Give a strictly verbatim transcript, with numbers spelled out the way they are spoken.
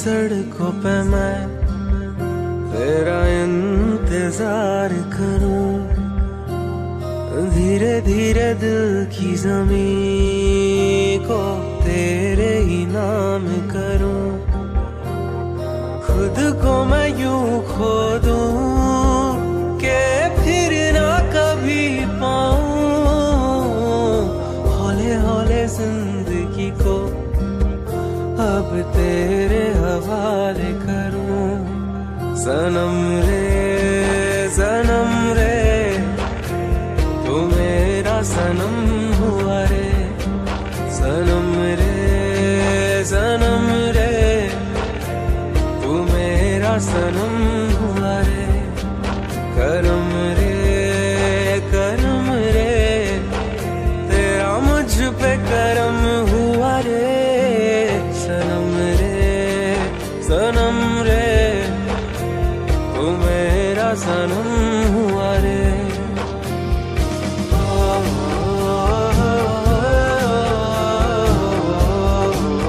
सड़कों पे मैं तेरा इंतजार करूं, धीरे धीरे दिल की ज़मीं को तेरे ही नाम करूं। खुद को मैं यूं खो दूं कि फिर ना कभी पाऊं, हौले हौले जिंदगी को अब तेरे हवाले करूं। सनम रे सनम रे तू मेरा सनम हुआ रे, सनम रे सनम रे तू मेरा सनम हुआ रे। करम रे करम रे तेरा मुझ पे करम हुआ रे, सनम रे सनम रे तू मेरा सनम